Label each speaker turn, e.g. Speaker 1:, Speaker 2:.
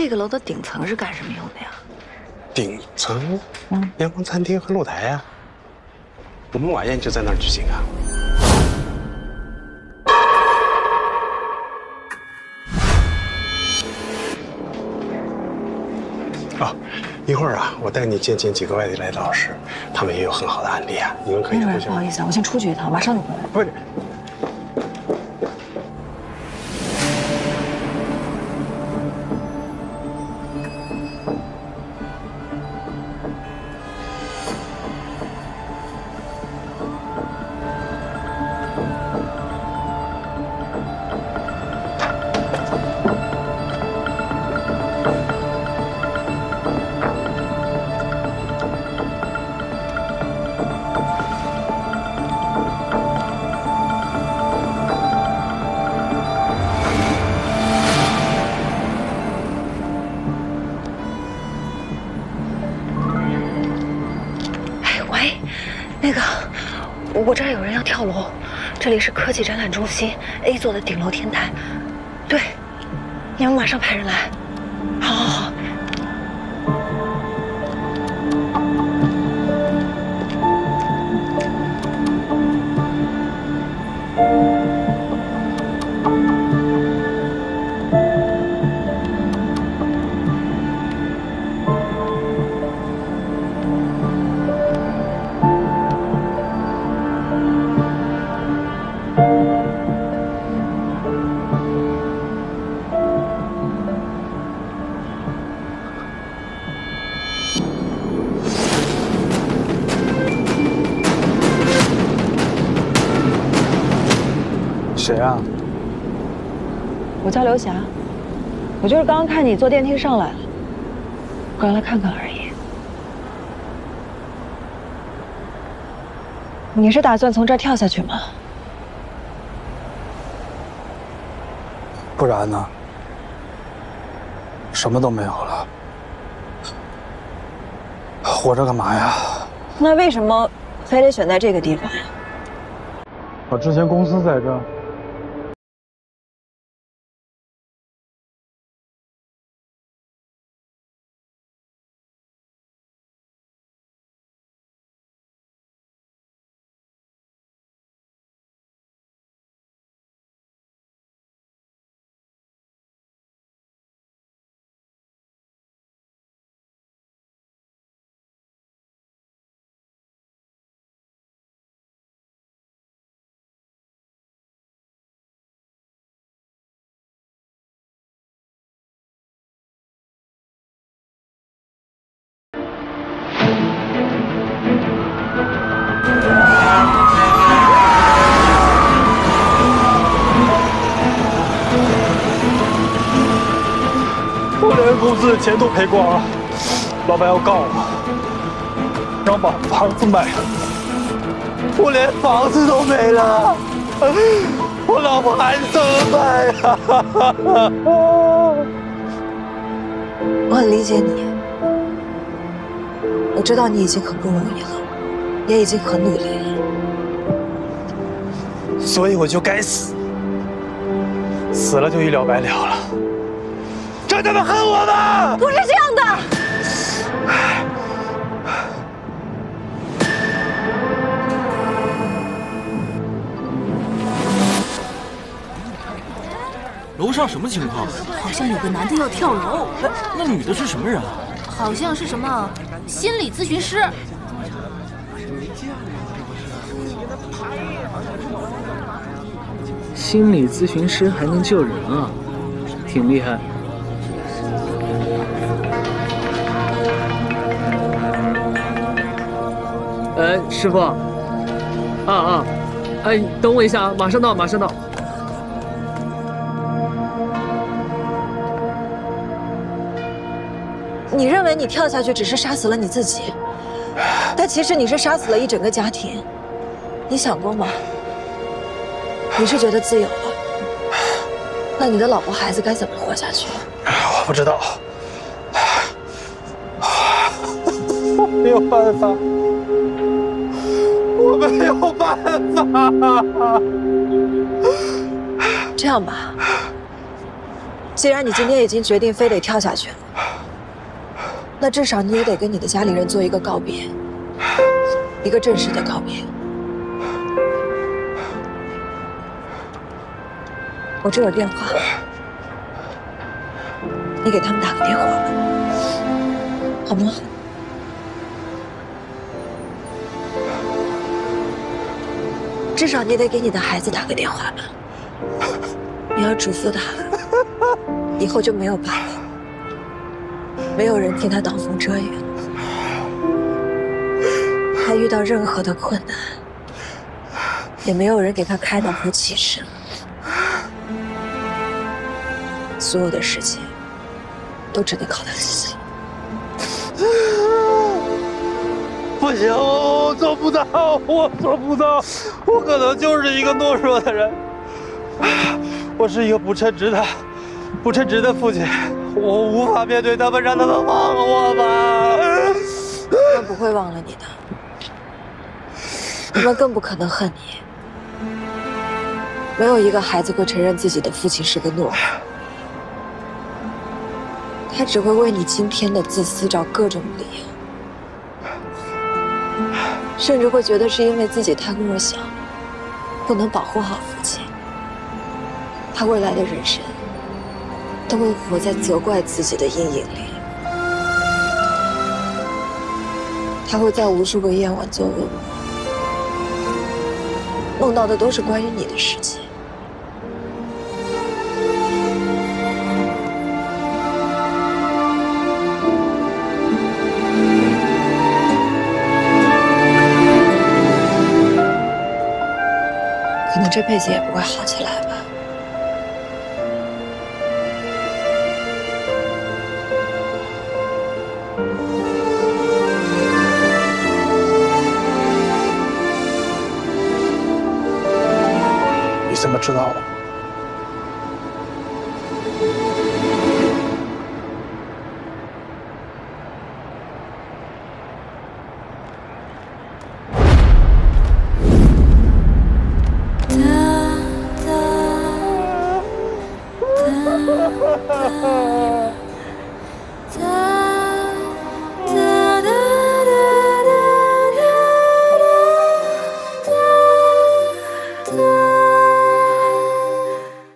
Speaker 1: 这个楼的顶层是干什么用的呀？
Speaker 2: 顶层，阳光餐厅和露台呀。我们晚宴就在那儿举行啊。哦，一会儿啊，我带你见几个外地来的老师，他们也有很好的案例啊，你们可以互相。
Speaker 1: 不好意思啊，我先出去一趟，马上就回来。
Speaker 2: 不是。
Speaker 1: 我这儿有人要跳楼，这里是科技展览中心 A 座的顶楼天台。对，你们马上派人来。好，好，好。
Speaker 3: 谁啊？
Speaker 1: 我叫刘霞，我就是刚刚看你坐电梯上来了，过来看看而已。你是打算从这儿跳下去吗？
Speaker 3: 不然呢？什么都没有了，活着干嘛呀？
Speaker 1: 那为什么非得选在这个地方呀？
Speaker 3: 我之前公司在这儿。 我连公司的钱都赔光了，老板要告我，让我把房子卖了，我连房子都没了，我老婆孩子怎么办呀？
Speaker 1: 我很理解你，我知道你已经很不容易了，也已经很努力了，
Speaker 3: 所以我就该死，死了就一了百了了。 这他妈恨我吗？
Speaker 1: 不是这样的。
Speaker 4: 楼上什么情况？
Speaker 5: 好像有个男的要跳楼。
Speaker 4: 哎，那女的是什么人啊？
Speaker 5: 好像是什么心理咨询师。
Speaker 6: 心理咨询师还能救人啊，挺厉害。 师傅，哎，等我一下啊，马上到，马上到。
Speaker 1: 你认为你跳下去只是杀死了你自己，但其实你是杀死了一整个家庭。你想过吗？你是觉得自由了，那你的老婆孩子该怎么活下去？
Speaker 3: 我不知道，我没有办法。 我没有办法。
Speaker 1: 这样吧， 既然你今天已经决定非得跳下去了，那至少你也得跟你的家里人做一个告别，一个正式的告别。我这有电话，你给他们打个电话吧，好吗？至少你得给你的孩子打个电话吧，你要嘱咐他，以后就没有爸爸，没有人替他挡风遮雨，他遇到任何的困难，也没有人给他开导和启示，所有的事情都只能靠他自己。
Speaker 3: 不行，我做不到，我做不到，我可能就是一个懦弱的人，我是一个不称职的父亲，我无法面对他们，让他们忘了我吧。
Speaker 1: 他们不会忘了你的，他们更不可能恨你。没有一个孩子会承认自己的父亲是个懦夫，他只会为你今天的自私找各种理由。甚至会觉得是因为自己太弱小，不能保护好父亲，他未来的人生都会活在责怪自己的阴影里。他会在无数个夜晚做噩梦，梦到的都是关于你的事情。可能这辈子也不会好起来吧。
Speaker 3: 你怎么知道的？